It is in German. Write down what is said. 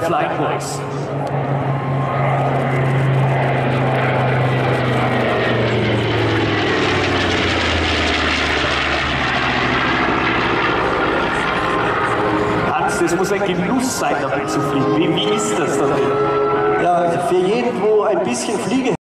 Flying Horse. Hans, das muss ein Genuss sein, damit zu fliegen. Wie ist das dann? Ja, für jeden, wo ein bisschen Fliege